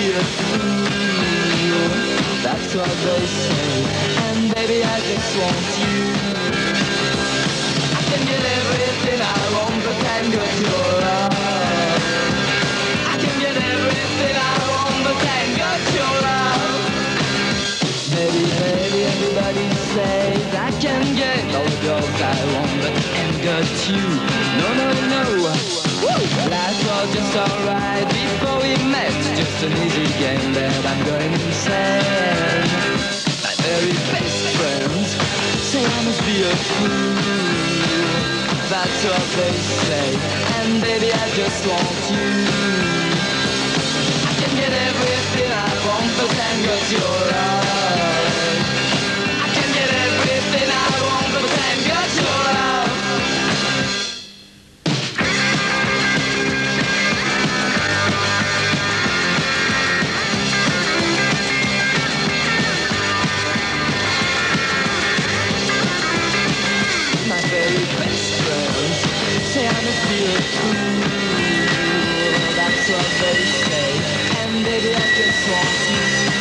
be a fool. That's what they say. And baby, I just want you. I can get everything I want, but can't get your love. I can get everything I want, but can't get your love. Baby, baby, everybody says I can get all the girls I want, but can't get you. No, no, no. Life was just alright before we met. Just an easy game that I'm going insane. My very best friends say I must be a fool. That's what they say. And baby, I just want you. I can get everything I want, but can't get your love. I can get everything I want, but can't get your love. My very best friends say I must be a fool. That's what they say. And baby, I just want you.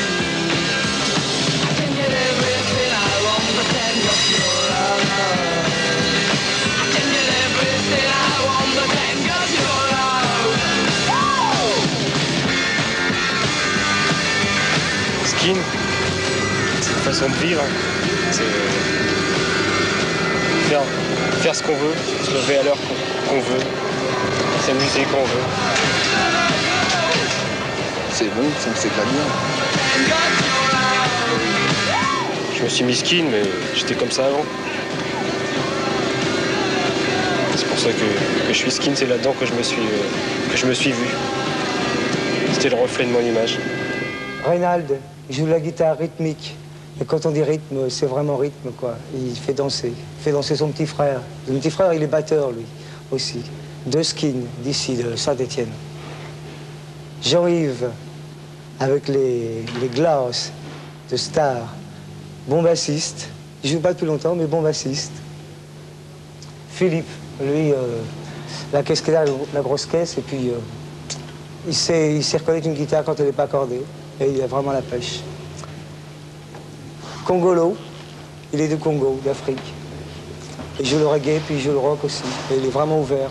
I can get everything I want, but can't get your love. I can get everything I want, but can't get your love. Skin, c'est une façon de vivre. C'est faire ce qu'on veut, se lever à l'heure qu'on veut, s'amuser quand on veut. C'est bon, ça me s'éclate bien. Je me suis mis skin, mais j'étais comme ça avant. C'est pour ça que je suis skin, c'est là-dedans que je me suis vu. C'était le reflet de mon image. Reynald, il joue de la guitare rythmique. Et quand on dit rythme, c'est vraiment rythme, quoi. Il fait danser. Il fait danser son petit frère. Son petit frère, il est batteur, lui, aussi. De Skin, d'ici, de Saint-Étienne. Jean-Yves, avec les Glass de Star. Bon bassiste. Il joue pas depuis longtemps, mais bon bassiste. Philippe, lui, la caisse qu'il a, la grosse caisse, et puis il sait reconnaître une guitare quand elle n'est pas accordée. Et il a vraiment la pêche. Congolo, il est du Congo, d'Afrique. Il joue le reggae, puis il joue le rock aussi. Et il est vraiment ouvert.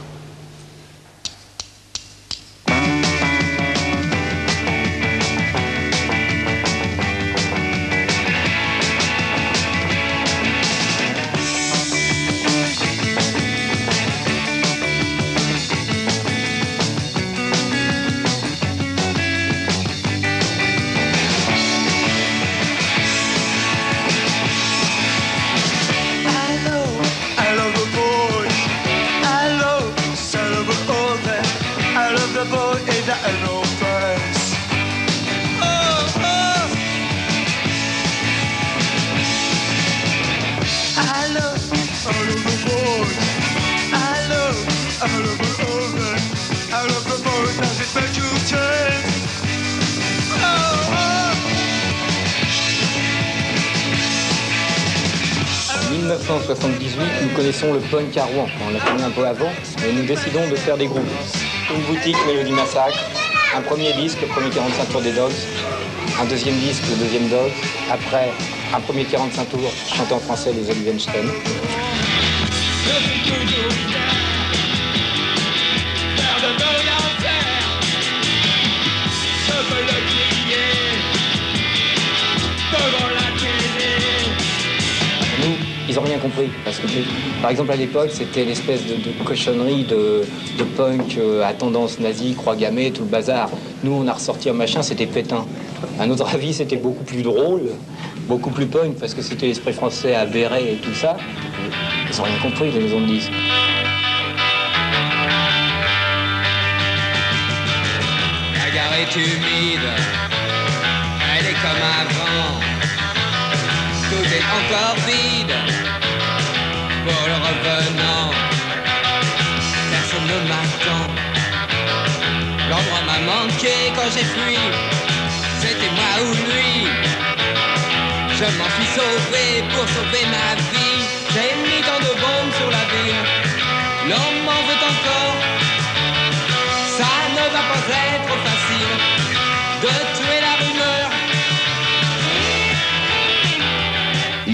En 1978, nous connaissons le punk à Rouen. On l'a connu un peu avant, mais nous décidons de faire des groupes. Une boutique, Mélodie Massacre, un premier disque, le premier 45 tours des Dogs, un deuxième disque, le deuxième Dogs, après un premier 45 tours chanté en français, les Olivenstein. Ils n'ont rien compris, parce que, par exemple, à l'époque, c'était l'espèce de cochonnerie de punk à tendance nazie, croix gammée, tout le bazar. Nous, on a ressorti un machin, c'était Pétain. À notre avis, c'était beaucoup plus drôle, beaucoup plus punk, parce que c'était l'esprit français avéré et tout ça. Ils n'ont rien compris, les maisons de disques. La gare est humide, elle est comme avant. Tout est encore vide pour le revenant. Personne ne m'attend. L'endroit m'a manqué quand j'ai fui. C'était moi ou lui. Je m'en suis sauvé pour sauver ma vie. J'ai mis tant de bombes sur la ville. L'on m'en veut encore. Ça ne va pas être facile de tuer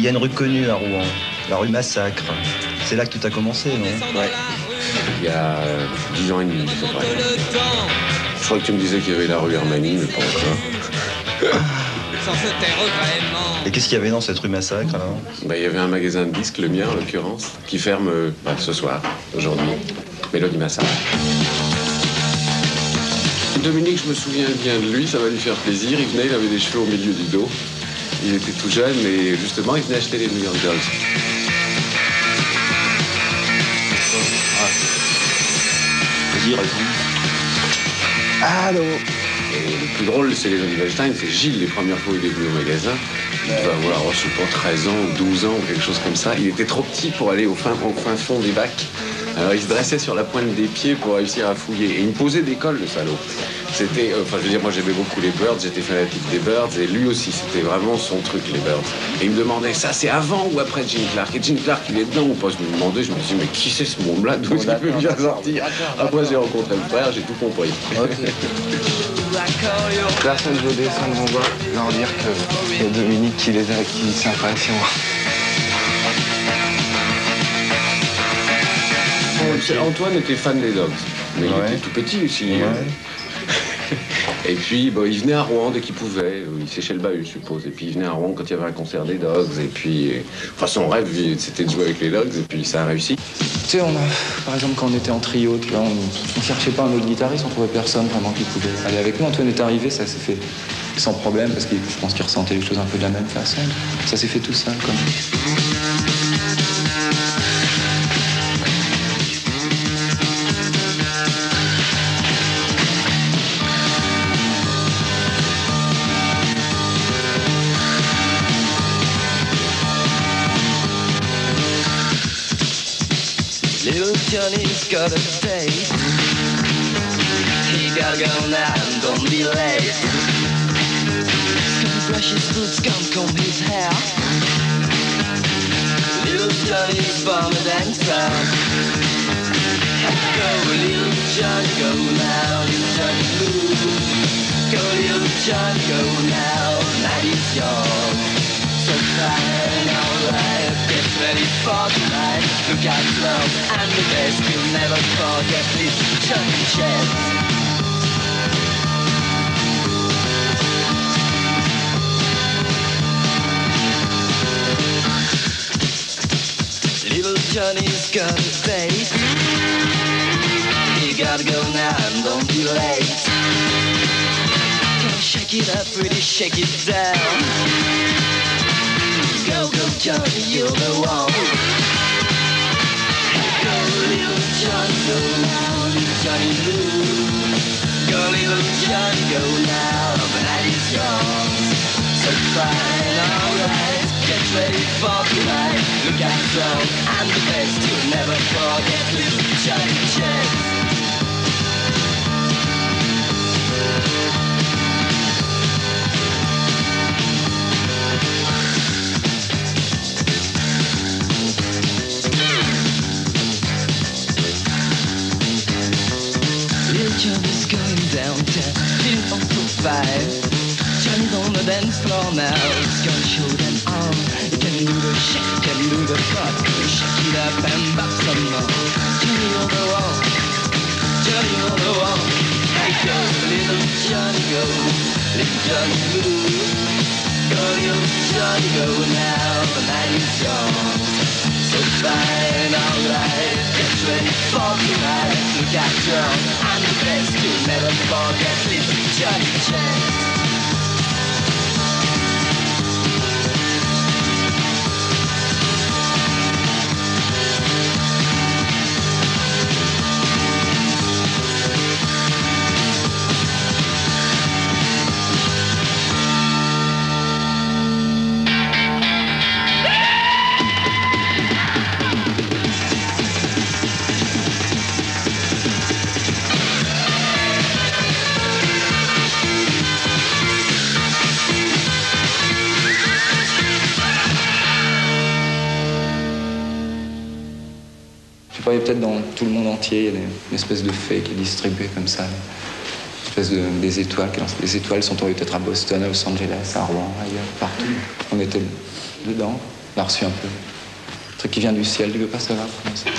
y a une rue connue à Rouen, la rue Massacre. C'est là que tout a commencé, non? Ouais. Il y a 10 ans et demi, à peu près. Je crois que tu me disais qu'il y avait la rue Hermanie, mais pas encore. Sans se taire vraiment. Et qu'est-ce qu'il y avait dans cette rue Massacre, alors? Bah, il y avait un magasin de disques, le mien en l'occurrence, qui ferme ce soir, aujourd'hui. Mélodie Massacre. Dominique, je me souviens bien de lui, ça va lui faire plaisir. Il venait, il avait des cheveux au milieu du dos. Il était tout jeune, mais justement, il venait acheter les New York Dolls. Vas-y, réponds. Allô? Et le plus drôle, c'est les Oliver Stein, c'est Gilles, les premières fois où il est venu au magasin. Il devait avoir, je sais pas, 13 ans ou 12 ans ou quelque chose comme ça. Il était trop petit pour aller au fin fond des bacs. Alors il se dressait sur la pointe des pieds pour réussir à fouiller. Et il me posait des cols, le salaud. C'était, je veux dire, moi j'aimais beaucoup les Byrds, j'étais fanatique des Byrds, et lui aussi, c'était vraiment son truc, les Byrds. Et il me demandait, ça c'est avant ou après Gene Clark? Et Gene Clark, il est dedans ou pas? Je me demandais, je me disais, mais qui c'est ce monde-là? D'où est-ce qu'il peut bien sortir? Après j'ai rencontré le frère, j'ai tout compris. Personne veut descendre en bas, leur dire qu'il y a Dominique qui s'impatiente. Antoine était fan des Dogs, mais il était tout petit aussi. Et puis il venait à Rouen dès qu'il pouvait, il séchait le bahut je suppose, et puis il venait à Rouen quand il y avait un concert des Dogs, et puis son rêve c'était de jouer avec les Dogs, et puis ça a réussi. Tu sais, par exemple, quand on était en trio, tu vois, on cherchait pas un autre guitariste, on trouvait personne vraiment qui pouvait aller avec nous. Antoine est arrivé, ça s'est fait sans problème, parce que je pense qu'il ressentait les choses un peu de la même façon. Ça s'est fait tout seul, comme Little Johnny's got a date. He gotta go now and don't be late. He's gonna brush his boots, gonna comb his hair. Little Johnny's bombed and proud. Go little Johnny, go now, little Johnny blue. Go little Johnny, go now, night is young. So fine, alright, get ready for tonight. Look out slow, and the best you'll never forget is Johnny Jets. Little Johnny's got a date. You gotta go now and don't be late. Gonna shake it up, really shake it down. Go, go, Johnny, you're the one. Go, little Johnny, go now, little Johnny Blue. Go, little Johnny, go now, the night is young. So fine, alright, get ready for tonight. Look out, strong, and the best you'll never forget, little Johnny Jets. Johnny's going downtown, feeling up for 5. Johnny's on the dance floor now, he's gonna show them all. He can do the shake, can do the cut, shake it up and back some more. Johnny, you're the one, Johnny, you're the one. Hey, go, little Johnny, go, little Johnny blue. Go, little Johnny, go now, the night is young. So fine, alright, get ready for tonight. Look out, strong, and the best you'll never forget, little Johnny Jets. Il y a peut-être dans tout le monde entier, il y a une espèce de fée qui est distribuée comme ça. Une espèce des étoiles. Les étoiles sont tombées peut-être à Boston, à Los Angeles, à Rouen, ailleurs, partout. On était dedans. l'a reçu un peu. Un truc qui vient du ciel, tu veux pas savoir comment c'est.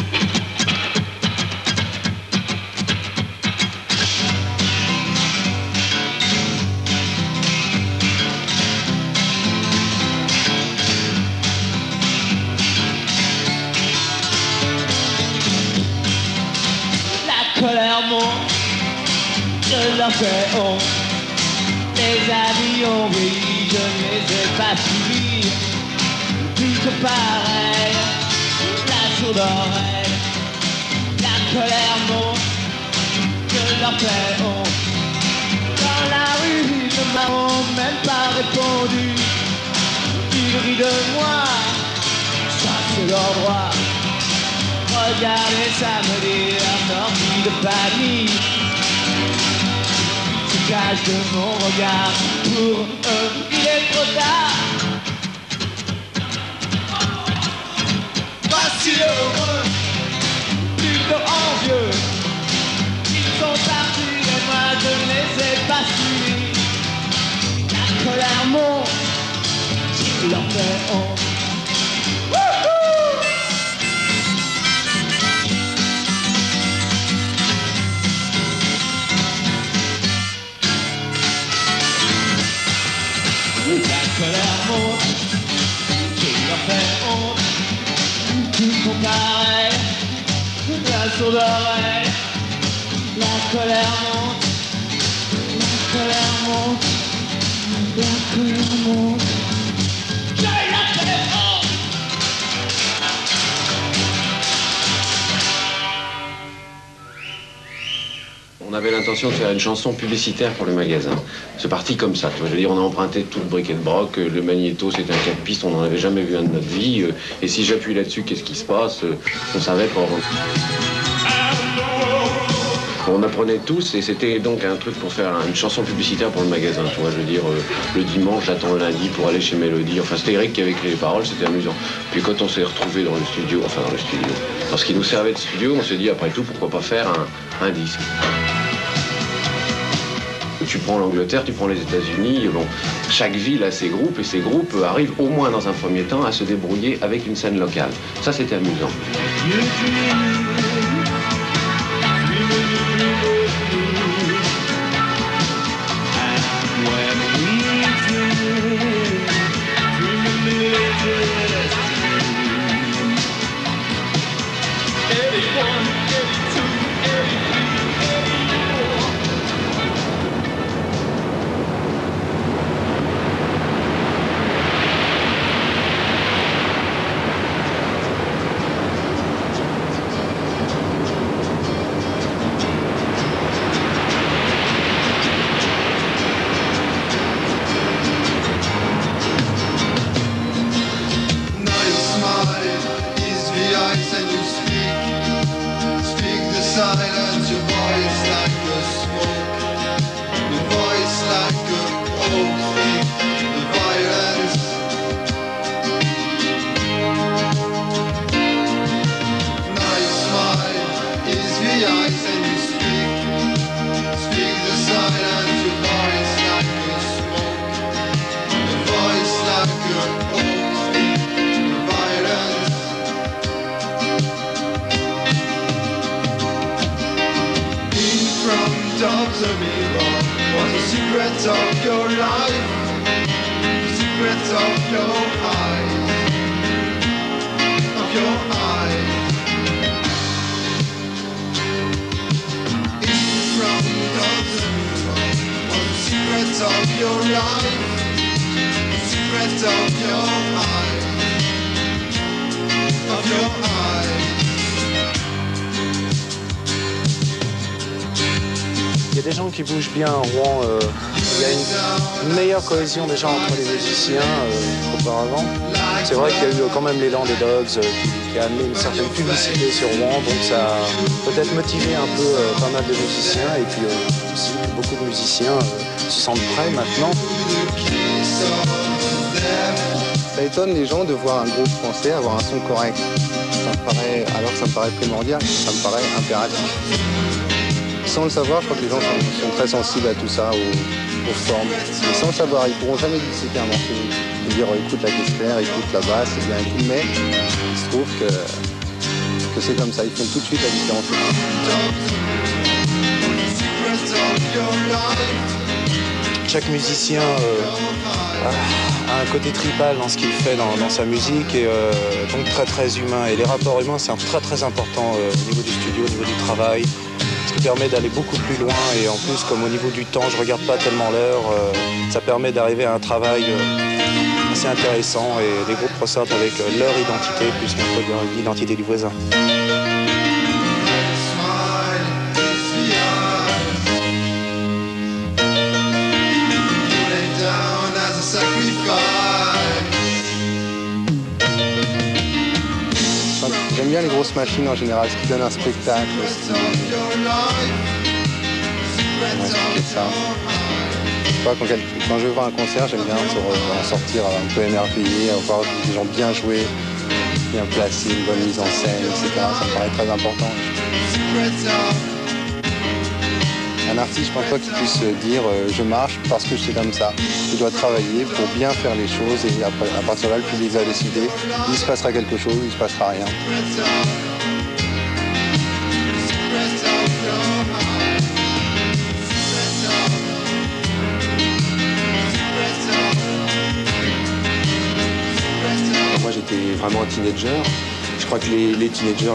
Colère monte, je leur fais honte. Les avions brillent, je ne les ai pas suivis. Tout pareil, la sourde oreille. La colère monte, je leur fais honte. Dans la rue, ils ne m'ont même pas répondu. Ils rient de moi, ça c'est leur droit. Regardez, ça me dit un ordi de panique. Ils se cachent de mon regard. Pour eux, il est trop tard. Pas si heureux, plutôt envieux. Ils sont partis et moi je ne les ai pas suivis. La colère monte, je leur fais honte. La colère monte, je leur fais honte. Tout sont pareils, la sourde oreille. La colère monte, la colère monte, la colère monte. Je leur fais honte. On avait l'intention de faire une chanson publicitaire pour le magasin. C'est parti comme ça, tu vois. Je veux dire, on a emprunté tout le briquet de broc, le magnéto, c'était un 4 pistes, on n'en avait jamais vu un de notre vie. Et si j'appuie là-dessus, qu'est-ce qui se passe? On savait pas. On apprenait tous et c'était donc un truc pour faire une chanson publicitaire pour le magasin, tu vois. Je veux dire, le dimanche, j'attends le lundi pour aller chez Mélodie. Enfin, c'était Eric qui avait écrit les paroles, c'était amusant. Puis quand on s'est retrouvés dans le studio, parce qu'il nous servait de studio, on s'est dit, après tout, pourquoi pas faire un disque. Tu prends l'Angleterre, tu prends les États-Unis, bon, chaque ville a ses groupes et ces groupes arrivent au moins dans un premier temps à se débrouiller avec une scène locale. Ça, c'était amusant. Il y a des gens qui bougent bien à Rouen. Il y a une meilleure cohésion déjà entre les musiciens qu'auparavant. C'est vrai qu'il y a eu quand même l'élan des Dogs qui a amené une certaine publicité sur Rouen, donc ça a peut-être motivé un peu pas mal de musiciens et puis aussi beaucoup de musiciens se sentent prêts maintenant. Ça étonne les gens de voir un groupe français avoir un son correct. Alors que ça me paraît primordial, ça me paraît impératif. Sans le savoir, je crois que les gens sont très sensibles à tout ça, aux formes. Et sans le savoir, ils pourront jamais disséquer un morceau. Et dire écoute la caisse claire, écoute la basse, c'est bien et tout. Mais il se trouve que c'est comme ça, ils font tout de suite la différence. Chaque musicien a un côté tribal dans ce qu'il fait dans sa musique et donc très humain. Et les rapports humains, c'est très important au niveau du studio, au niveau du travail. Ce qui permet d'aller beaucoup plus loin et en plus, comme au niveau du temps, je regarde pas tellement l'heure, ça permet d'arriver à un travail assez intéressant et les groupes ressortent avec leur identité plus qu'un l'identité du voisin. J'aime bien les grosses machines en général, ce qui donne un spectacle. C'est ça. Quand je vais voir un concert, j'aime bien en sortir un peu émerveillé, voir des gens bien jouer, bien placés, une bonne mise en scène, etc. Ça me paraît très important. Un artiste, je pense pas qu'il puisse dire je marche parce que c'est comme ça. Il doit travailler pour bien faire les choses et après, à partir de là, le public va décider. Il se passera quelque chose, il se passera rien. Moi j'étais vraiment un teenager. Je crois que les teenagers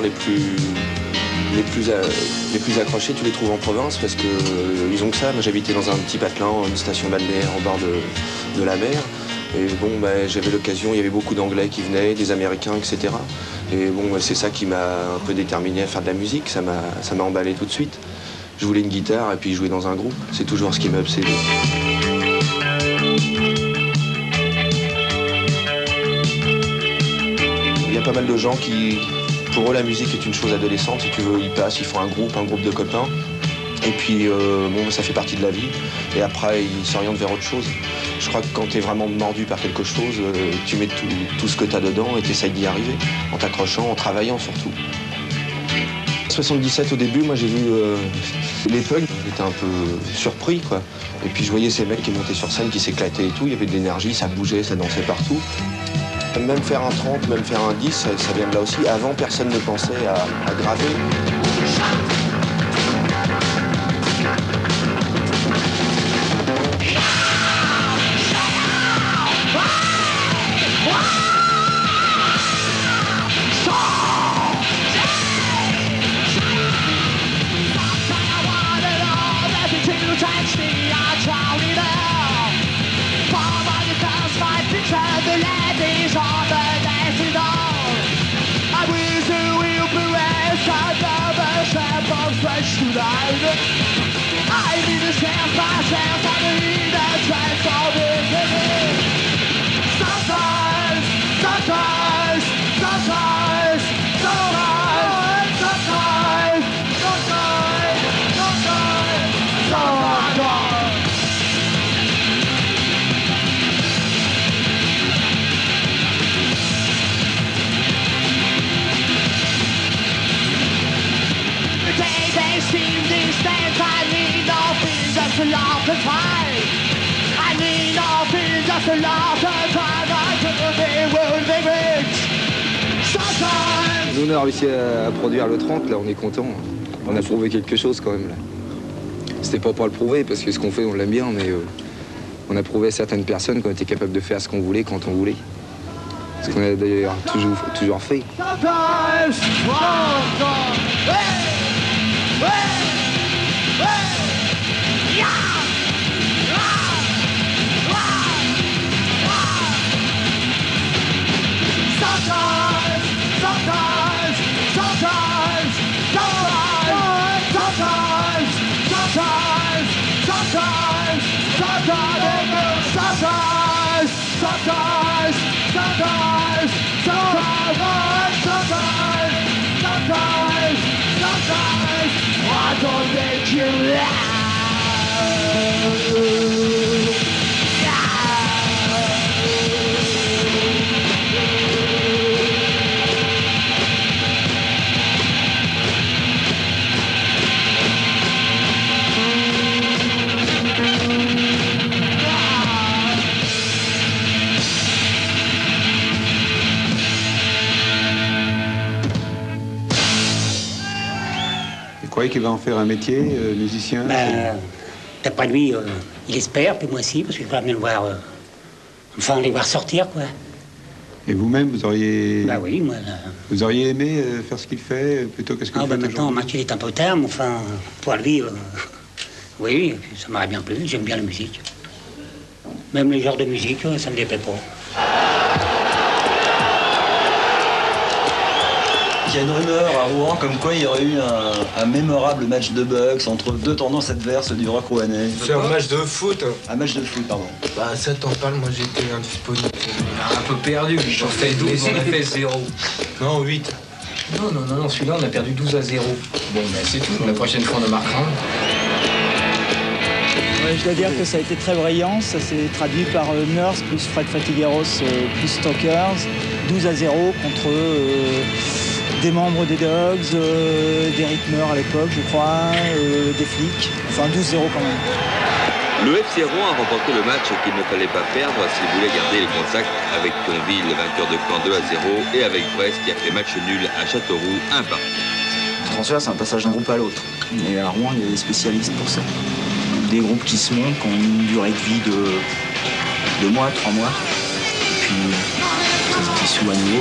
les plus accrochés, tu les trouves en province parce que ils ont que ça. Moi j'habitais dans un petit patelin, une station balnéaire au bord de la mer. Et bon, j'avais l'occasion, il y avait beaucoup d'Anglais qui venaient, des Américains, etc. Et bon, c'est ça qui m'a un peu déterminé à faire de la musique. Ça m'a emballé tout de suite. Je voulais une guitare et puis jouer dans un groupe. C'est toujours ce qui m'a obsédé. Il y a pas mal de gens qui, pour eux, la musique est une chose adolescente. Si tu veux, ils passent, ils font un groupe de copains. Et puis, ça fait partie de la vie. Et après, ils s'orientent vers autre chose. Je crois que quand tu es vraiment mordu par quelque chose, tu mets tout ce que tu as dedans et tu essayes d'y arriver, en t'accrochant, en travaillant surtout. 77 au début, moi j'ai vu les Pugs, j'étais un peu surpris quoi. Et puis je voyais ces mecs qui montaient sur scène, qui s'éclataient et tout, il y avait de l'énergie, ça bougeait, ça dansait partout. Même faire un 30, même faire un 10, ça vient de là aussi. Avant, personne ne pensait à graver. Nous, on a réussi à produire le 30, là, on est content. On a prouvé quelque chose quand même, là. C'était pas pour le prouver, parce que ce qu'on fait, on l'aime bien, mais on a prouvé à certaines personnes qu'on était capable de faire ce qu'on voulait quand on voulait. Ce qu'on a d'ailleurs toujours fait. I don't make you laugh. croyez qu'il va en faire un métier, musicien? D'après lui, il espère, puis moi aussi, parce que je voudrais bien le voir, enfin les voir sortir, quoi. Et vous-même, vous auriez... Bah oui, moi... Vous auriez aimé faire ce qu'il fait, plutôt que ce qu'il fait maintenant, il est un peu tard, mais enfin, pour lui, oui, ça m'aurait bien plu, j'aime bien la musique. Même les genres de musique, ça me déplaît pas. Il y a une rumeur à Rouen comme quoi il y aurait eu un mémorable match de boxe entre deux tendances adverses du rock rouennais. C'est un match de foot. Un match de foot, pardon. Bah ça t'en parle, moi j'étais indisponible. On a un peu perdu, on fait 12, on a fait 0. Non, 8. Non, celui-là on a perdu 12 à 0. Bon, ben c'est tout, la prochaine fois on en marquera un. Je dois dire que ça a été très brillant, ça s'est traduit par Nurse plus Fred Fatigueros plus Stalkers, 12 à 0 contre des membres des Dogs, des rythmeurs à l'époque je crois, des flics, enfin 12-0 quand même. Le FC Rouen a remporté le match qu'il ne fallait pas perdre s'il voulait garder les contacts avec Thionville, vainqueur de Caen 2 à 0, et avec Brest qui a fait match nul à Châteauroux 1 partout. Le transfert, c'est un passage d'un groupe à l'autre. Et à Rouen, il y a des spécialistes pour ça. Des groupes qui se montent, qui ont une durée de vie de 2 mois, 3 mois. Et puis, ça se dissout à nouveau.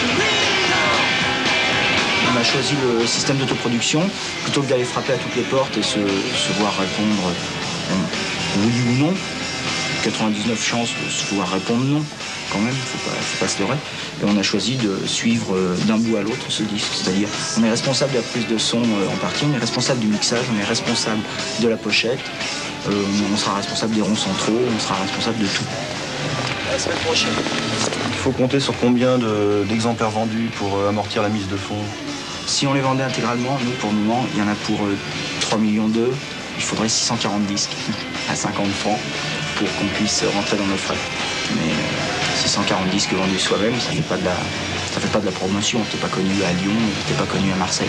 On a choisi le système d'autoproduction plutôt que d'aller frapper à toutes les portes et se voir répondre oui ou non. 99 chances de se pouvoir répondre non, quand même, faut pas se leurrer. Et on a choisi de suivre d'un bout à l'autre ce disque, c'est-à-dire on est responsable de la prise de son en partie, on est responsable du mixage, on est responsable de la pochette, on sera responsable des ronds centraux, on sera responsable de tout. La semaine prochaine. Il faut compter sur combien d'exemplaires vendus pour amortir la mise de fonds? Si on les vendait intégralement, nous pour le moment, il y en a pour 3,2 millions, il faudrait 640 disques à 50 francs pour qu'on puisse rentrer dans nos frais. Mais 640 disques vendus soi-même, ça fait pas de la promotion. T'es pas connu à Lyon, t'es pas connu à Marseille.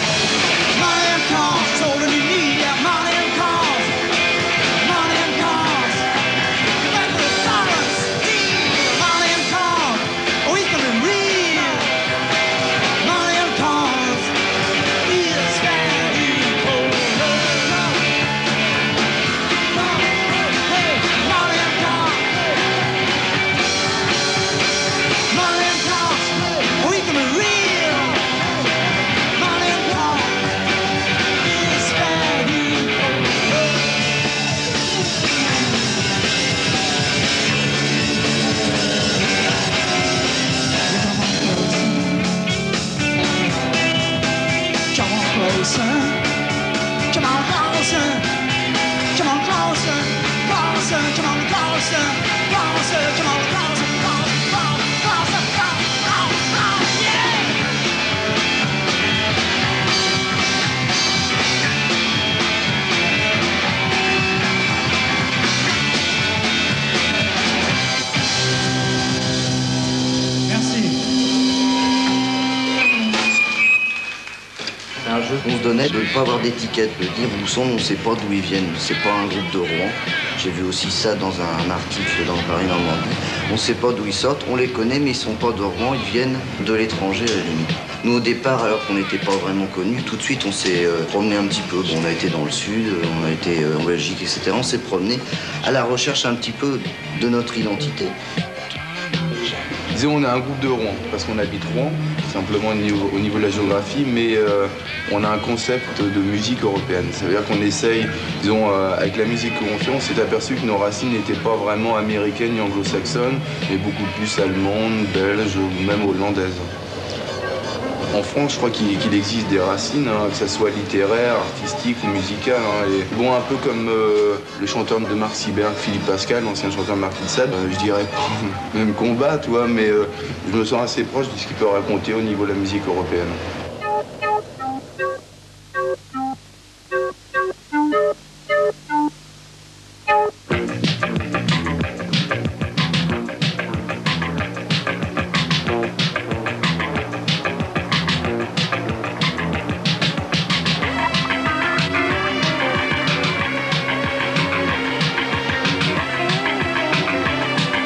On se donnait de ne pas avoir d'étiquette, de dire où sont, on ne sait pas d'où ils viennent. C'est pas un groupe de Rouen. J'ai vu aussi ça dans un article dans Paris Normandie. On ne sait pas d'où ils sortent, on les connaît, mais ils sont pas de Rouen, ils viennent de l'étranger à la limite. Nous au départ, alors qu'on n'était pas vraiment connus, tout de suite on s'est promené un petit peu. Bon, on a été dans le sud, on a été en Belgique, etc. On s'est promené à la recherche un petit peu de notre identité. Disons, on est un groupe de Rouen, parce qu'on habite Rouen, simplement au niveau de la géographie, mais on a un concept de musique européenne. Ça veut dire qu'on essaye, disons, avec la musique qu'on fait, on s'est aperçu que nos racines n'étaient pas vraiment américaines ni anglo-saxonnes, mais beaucoup plus allemandes, belges ou même hollandaises. En France, je crois qu'il existe des racines, que ce soit littéraires, artistiques ou musicales. Et bon, un peu comme le chanteur de Marc Sieberg, Philippe Pascal, l'ancien chanteur de Marquis de Sade, je dirais pas même combat, tu vois, mais je me sens assez proche de ce qu'il peut raconter au niveau de la musique européenne.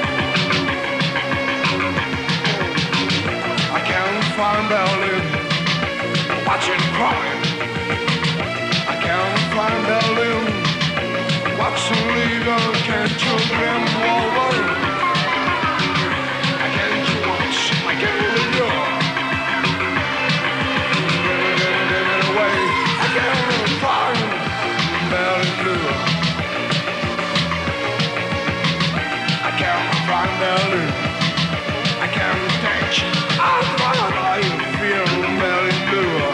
Berlin. melody. I can't think. I thought I feel very blue.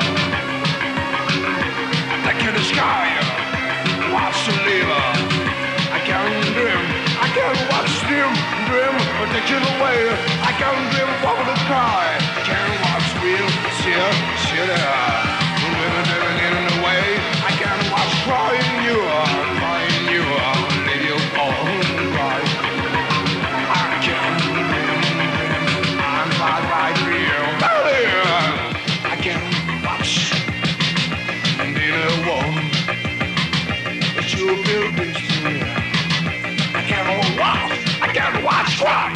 Look at the sky, watch the lever. I can't dream. I can't watch them dream, but they kill away. I can't dream over the sky. I can't watch real, see there. Living in the way. I can't watch crying you, leave you all cry. I can't dream, I'm right for you. I can't watch in a war, but you feel this to me. I can't watch cry.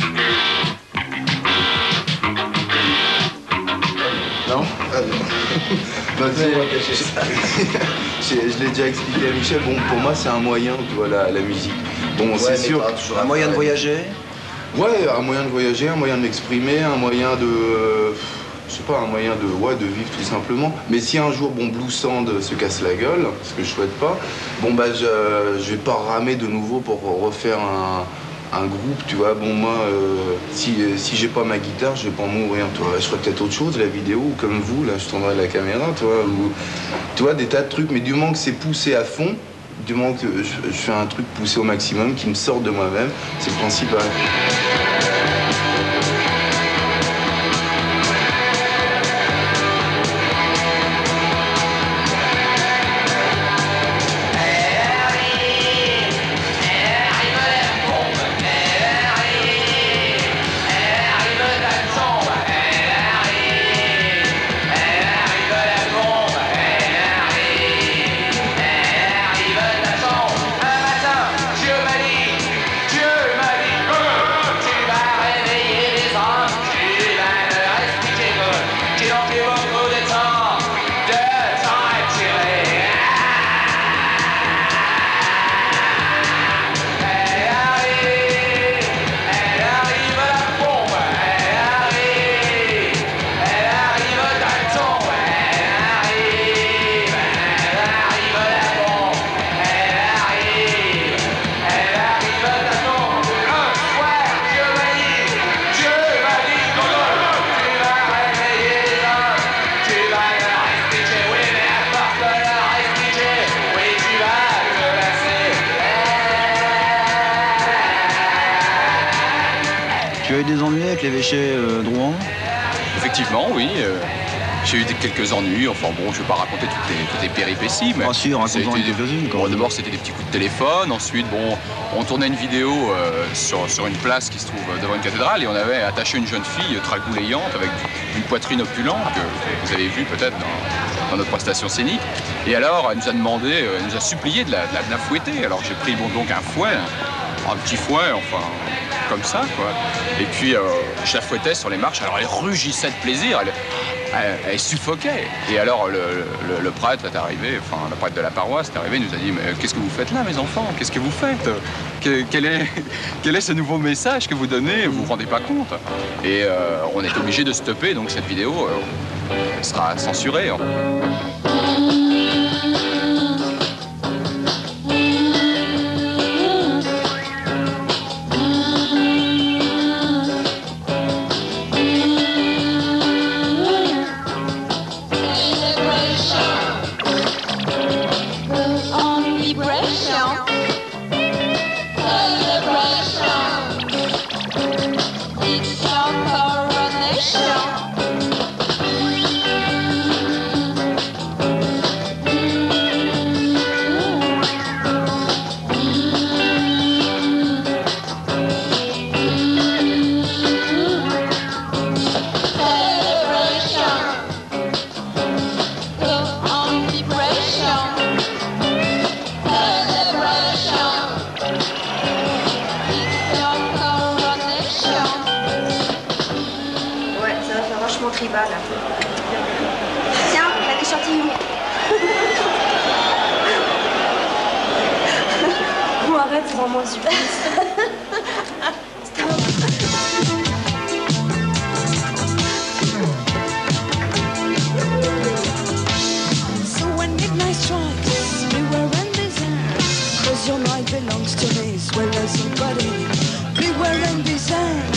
Non je l'ai déjà expliqué à Michel, bon, pour moi c'est un moyen, tu vois, la musique. Bon, c'est sûr. Un moyen de voyager? Ouais, un moyen de voyager, un moyen de m'exprimer, un moyen de... Je sais pas, un moyen de vivre tout simplement. Mais si un jour, bon, Blue Sand se casse la gueule, ce que je souhaite pas, bon, bah, je vais pas ramer de nouveau pour refaire un groupe, tu vois. Bon, moi, si j'ai pas ma guitare, je vais pas mourir, tu vois. Je ferais peut-être autre chose, la vidéo, ou comme vous, là, je tendrai la caméra, tu vois. Ou, tu vois, des tas de trucs, mais du moment que c'est poussé à fond, du moment que je fais un truc poussé au maximum, qui me sort de moi-même, c'est le principal. Tu as eu des ennuis avec l'évêché Drouin? Effectivement, oui. J'ai eu quelques ennuis. Enfin bon, je ne vais pas raconter toutes les péripéties. Mais sûr, raconte-en quelques-unes. Bon, d'abord, c'était des petits coups de téléphone. Ensuite, bon, on tournait une vidéo sur une place qui se trouve devant une cathédrale et on avait attaché une jeune fille tragoulayante avec une poitrine opulente que vous avez vu peut-être dans notre prestation scénique. Et alors, elle nous a demandé, elle nous a supplié de la fouetter. Alors j'ai pris donc un fouet, un petit fouet, enfin comme ça, quoi. Et puis je la fouettais sur les marches. Alors elle rugissait de plaisir. Elle suffoquait. Et alors le prêtre est arrivé, enfin le prêtre de la paroisse est arrivé, nous a dit mais qu'est-ce que vous faites là, mes enfants? Qu'est-ce que vous faites? Quel est ce nouveau message que vous donnez? Vous vous rendez pas compte? Et on est obligé de stopper, donc cette vidéo sera censurée. Tribal. Tiens, la échantillon. Bon, arrête, c'est vraiment super. So when midnight strikes, beware and desire, 'cause your life belongs to me as well as your body. Beware and desire.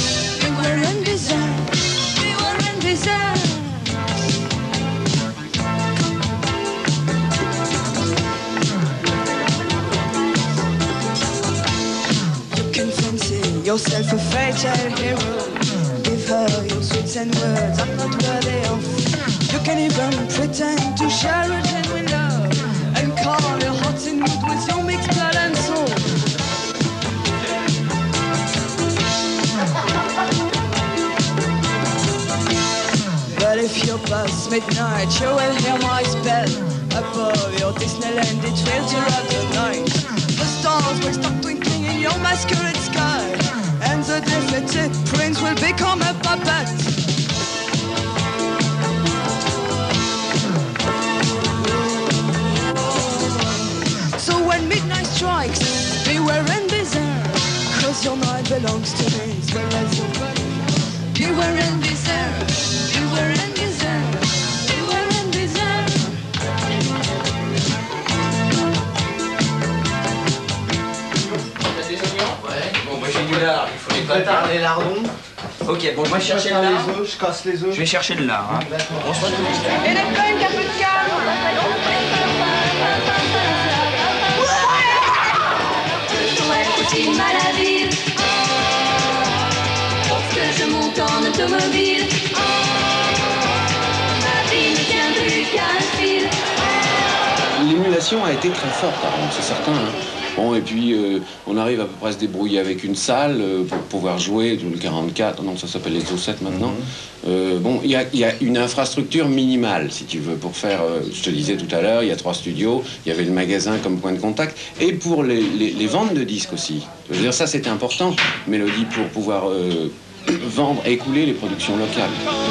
yourself a fatal hero. Give her your sweets and words, I'm not worthy of. You can even pretend to share a genuine love and call your heart in mood with your mixed blood and soul. But if you're past midnight, you will hear my spell above your Disneyland. It will throughout the night. The stars will stop twinkling in your masquerade sky, and the defeated prince will become a puppet. So when midnight strikes, beware and bizarre, 'cause your night belongs to me as well as your body. Beware and bizarre, beware and bizarre, beware and bizarre. T'as des oignons? Ouais. Bon, moi j'ai du lard, il faut les préparer les lardons. Ok, bon, moi je chercher le lard. Les œufs, je casse les œufs. Je vais chercher le lard. Hein. On se retrouve. Et les punks, un peu de calme. Toujours mal à la ville. Lorsque je monte en automobile, ma vie ne tient plus qu'à un fil. L'émulation a été très forte avant, c'est certain. Hein. Bon, et puis on arrive à peu près à se débrouiller avec une salle pour pouvoir jouer, le 44, non, ça s'appelle les O7 maintenant. Bon, il y a une infrastructure minimale, si tu veux, pour faire, je te disais tout à l'heure, il y a 3 studios, il y avait le magasin comme point de contact, et pour les ventes de disques aussi. Je veux dire, ça c'était important, Mélodie, pour pouvoir vendre, écouler les productions locales.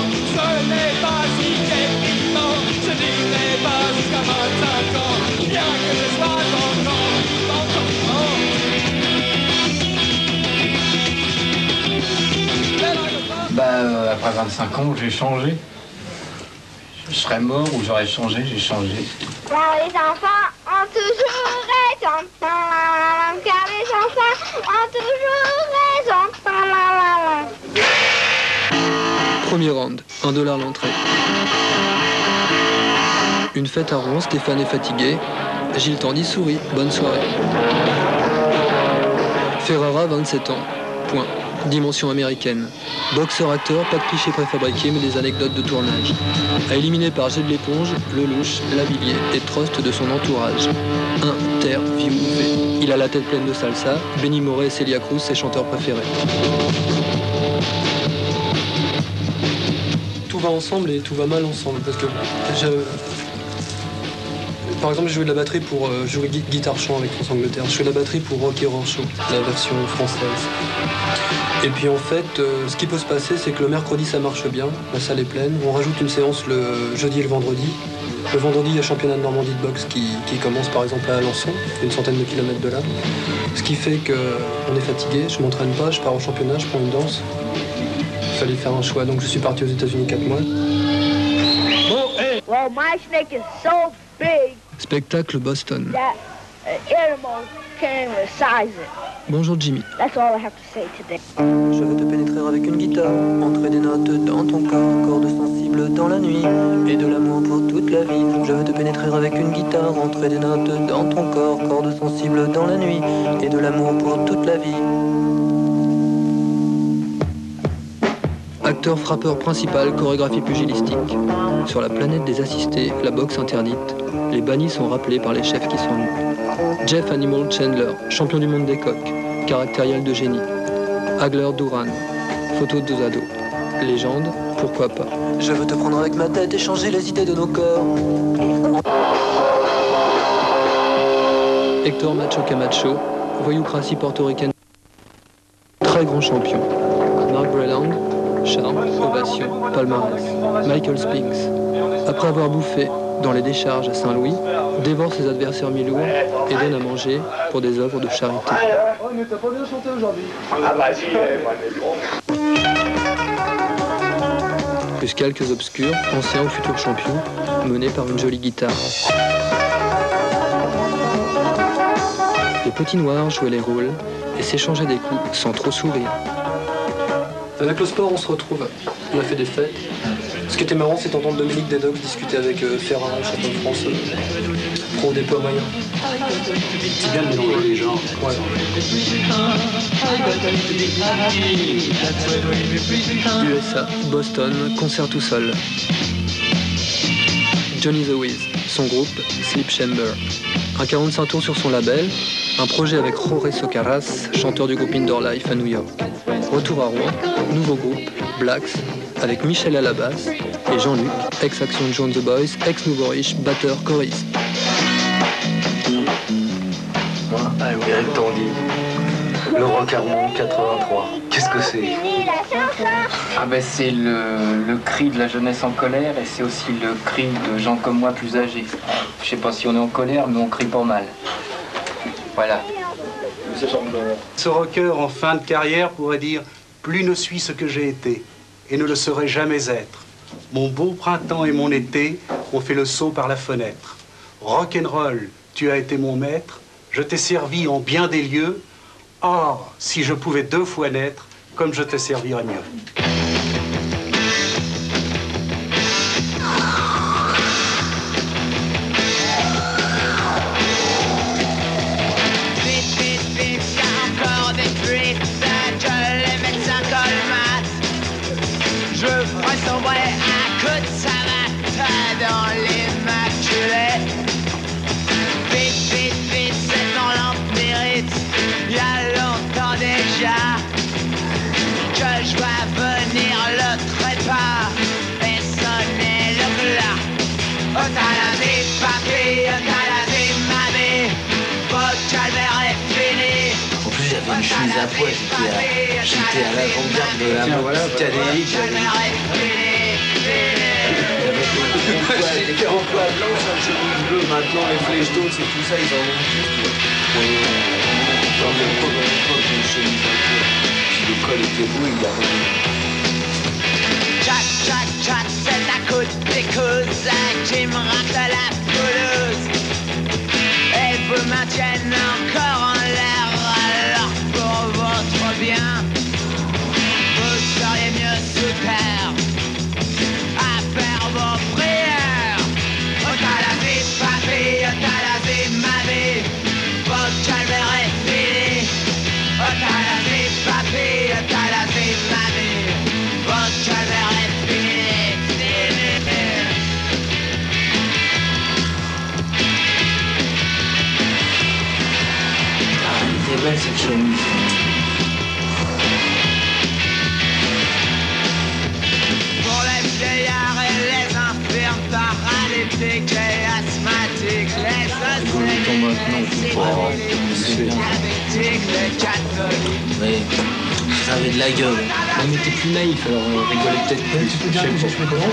Après 25 ans, j'ai changé. Je serais mort ou j'aurais changé, j'ai changé. Car les enfants ont toujours raison. Car les enfants ont toujours raison. Premier round, 1 $ l'entrée. Une fête à Rouen, Stéphane est fatigué. Gilles Tandy sourit, bonne soirée. Ferrara, 27 ans. Point. Dimension américaine. Boxeur-acteur, pas de clichés préfabriqués, mais des anecdotes de tournage. Éliminé par Jet de l'éponge, Lelouch, Lavillier et Trost de son entourage. Interviewé. Il a la tête pleine de salsa. Benny Moré et Celia Cruz, ses chanteurs préférés. Tout va ensemble et tout va mal ensemble. Parce que par exemple, je jouais de la batterie pour jouer guitare-chant avec France Angleterre. Je fais de la batterie pour Rock Horror Show, la version française. Et puis en fait, ce qui peut se passer, c'est que le mercredi, ça marche bien, la salle est pleine. On rajoute une séance le jeudi et le vendredi. Le vendredi, il y a championnat de Normandie de boxe qui commence par exemple à Alençon, une centaine de kilomètres de là. Ce qui fait qu'on est fatigué, je m'entraîne pas, je pars au championnat, je prends une danse. Il fallait faire un choix, donc je suis parti aux États-Unis 4 mois. Well, my snake is so big Spectacle Boston. that an animal can't even size it. Bonjour Jimmy. That's all I have to say today. Je veux te pénétrer avec une guitare, entrer des notes dans ton corps, cordes sensibles dans la nuit, et de l'amour pour toute la vie. Je veux te pénétrer avec une guitare, entrer des notes dans ton corps, cordes sensibles dans la nuit, et de l'amour pour toute la vie. Acteur frappeur principal, chorégraphie pugilistique. Sur la planète des assistés, la boxe interdite, les bannis sont rappelés par les chefs qui sont nus. Jeff Animal Chandler, champion du monde des coqs, caractériel de génie. Hagler Duran, photo de dos à dos. Légende, pourquoi pas. Je veux te prendre avec ma tête et changer les idées de nos corps. Hector Macho Camacho, voyoucratie portoricaine. Très grand champion. Mark Breland, charme, ovation, palmarès. Michael Spinks, après avoir bouffé dans les décharges à Saint-Louis, dévore ses adversaires mi-lourds et donne à manger pour des œuvres de charité. Ouais, mais t'as pas bien chanté aujourd'hui. Ah bah si, Plus quelques obscurs, anciens ou futurs champions, menés par une jolie guitare. Les petits noirs jouaient les rôles et s'échangeaient des coups sans trop sourire. Avec le sport, on se retrouve. On a fait des fêtes. Ce qui était marrant, c'est d'entendre Dominique Dedox discuter avec Ferrara, champion de France, pro des peu moyens. C'est bien de mélanger les genres. Ouais. USA, Boston, concert tout seul. Johnny the Wiz, son groupe Sleep Chamber. Un 45 tours sur son label, un projet avec Jorge Socarrás, chanteur du groupe Indoor Life à New York. Retour à Rouen, nouveau groupe, Blacks, avec Michel à la basse et Jean-Luc, ex-Action Joan the Boys, ex-Nouveau Riche, batteur, choriste. Moi, Eric Tanguy, le rock Armand 83. Qu'est-ce que c'est? Ah ben c'est le cri de la jeunesse en colère et c'est aussi le cri de gens comme moi plus âgés. Je sais pas si on est en colère, mais on crie pas mal. Voilà. Ce rocker en fin de carrière pourrait dire « Plus ne suis ce que j'ai été, et ne le saurais jamais être. Mon beau printemps et mon été ont fait le saut par la fenêtre. Rock'n'roll, tu as été mon maître, je t'ai servi en bien des lieux. Or, si je pouvais 2 fois naître, comme je te servirais mieux. » Dans les maculés. Vite, vite, vite, c'est ton lampe mérite. Il y a longtemps déjà que je vois venir le trépas et sonner le glas. Oh t'as la vie, papy, oh t'as la vie, mamie. Votre calvaire est fini. En plus j'avais une chemise à pois, j'étais à l'avant-garde de la mode psychédélique. Les emplois blancs sur le chemise bleue, maintenant les flèches d'eau, c'est tout ça, ils en ont plus. Dans l'époque, une chemise à pois. Si le col était beau, il a revenu. Tchac, tchac, tchac, c'est la côte des cousins qui me rate à la pelouse. Et vous maintiennent encore en l'air, alors pour votre bien, vous seriez mieux sous terre à faire vos prières. Oh t'as la vie, papy, oh t'as la vie, ma vie, votre calvaire est fini. Oh t'as la vie, papy, oh t'as la vie, ma vie, votre calvaire est fini, fini. Ah, elle était belle cette chemise. Paralytiques et asthmatiques, les ostéiques, les diabétiques, les catholiques. Mais ça avait de la gueule. On était plus naïfs, alors on rigolait peut-être plus. C'est bien fini.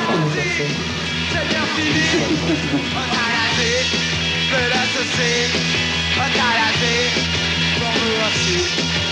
Oh t'as la vie, fais la saucisse. Oh t'as la vie, pour vous aussi.